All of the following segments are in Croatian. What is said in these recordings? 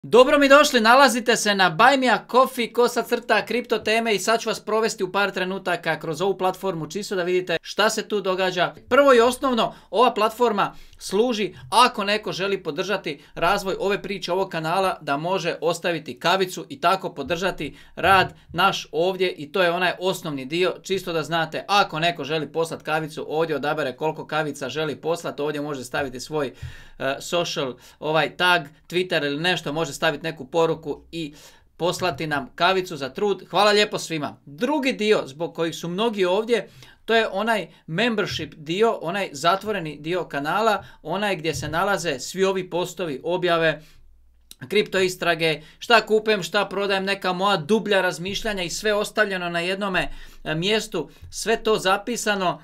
Dobro mi došli, nalazite se na Buy Me a Coffee, kosa crta kripto teme i sad ću vas provesti u par trenutaka kroz ovu platformu čisto da vidite šta se tu događa. Prvo i osnovno, ova platforma služi ako neko želi podržati razvoj ove priče, ovog kanala, da može ostaviti kavicu i tako podržati rad naš ovdje i to je onaj osnovni dio, čisto da znate. Ako neko želi poslati kavicu, ovdje odabere koliko kavica želi poslati, ovdje može staviti svoj social tag, Twitter ili nešto, može staviti neku poruku i poslati nam kavicu za trud. Hvala lijepo svima. Drugi dio zbog kojih su mnogi ovdje, to je onaj membership dio, onaj zatvoreni dio kanala, onaj gdje se nalaze svi ovi postovi, objave, kripto istrage, šta kupem, šta prodajem, neka moja dublja razmišljanja i sve ostavljeno na jednome mjestu, sve to zapisano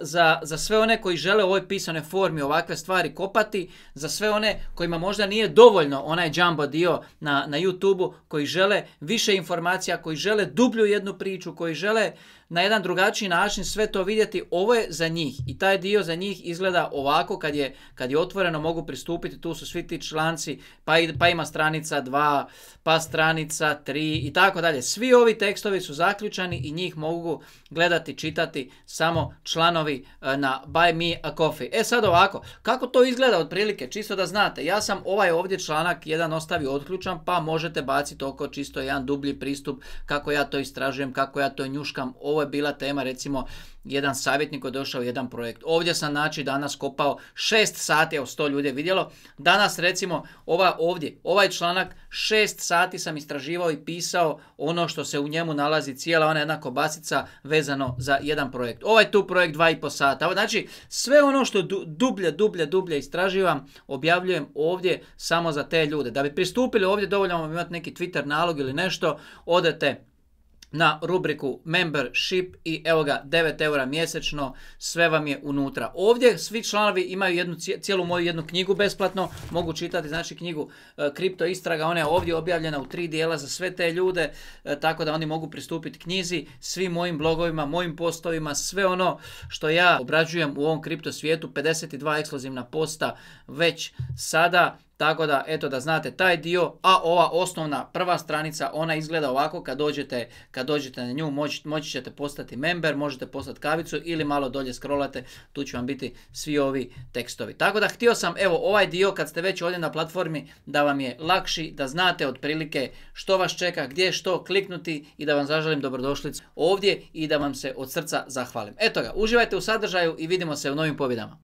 za sve one koji žele u ovoj pisanoj formi ovakve stvari kopati, za sve one kojima možda nije dovoljno onaj jumbo dio na YouTube-u, koji žele više informacija, koji žele dublju jednu priču, koji žele na jedan drugačiji način sve to vidjeti. Ovo je za njih i taj dio za njih izgleda ovako kad je otvoreno, mogu pristupiti, tu su svi ti članci, pa ima stranica 2, pa stranica 3 i tako dalje. Svi ovi tekstovi su zaključani i njih mogu gledati, čitati samo članovi na Buy Me a Coffee. E sad ovako, kako to izgleda otprilike, čisto da znate, ja sam ovaj ovdje članak jedan ostavio otključan, pa možete baciti oko čisto jedan dublji pristup kako ja to istražujem, kako ja to njuškam. Ovo je bila tema, recimo, jedan savjetnik je došao u jedan projekt. Ovdje sam danas kopao 6 sati, evo 100 ljudi je vidjelo. Danas recimo ovaj članak 6 sati sam istraživao i pisao ono što se u njemu nalazi, cijela ona jedna kobasica vezano za jedan projekt. Ovaj tu projekt 2,5 sata. Znači sve ono što dublje istraživam, objavljujem ovdje samo za te ljude. Da bi pristupili ovdje dovoljno vam imati neki Twitter nalog ili nešto, odete na rubriku membership i evo ga, 9 eura mjesečno, sve vam je unutra. Ovdje svi članovi imaju cijelu moju jednu knjigu besplatno, mogu čitati, znači knjigu kripto istraga, ona je ovdje objavljena u 3 dijela za sve te ljude, tako da oni mogu pristupiti knjizi, svim mojim blogovima, mojim postovima, sve ono što ja obrađujem u ovom kripto svijetu, 52 ekskluzivna posta već sada. Tako da, eto da znate taj dio, a ova osnovna prva stranica, ona izgleda ovako, kad dođete na nju, moći ćete postati member, možete postati kavicu ili malo dolje scrollate, tu će vam biti svi ovi tekstovi. Tako da htio sam, evo ovaj dio, kad ste već ovdje na platformi, da vam je lakši, da znate otprilike što vas čeka, gdje što kliknuti i da vam zaželim dobrodošlicu ovdje i da vam se od srca zahvalim. Eto ga, uživajte u sadržaju i vidimo se u novim pobjedama.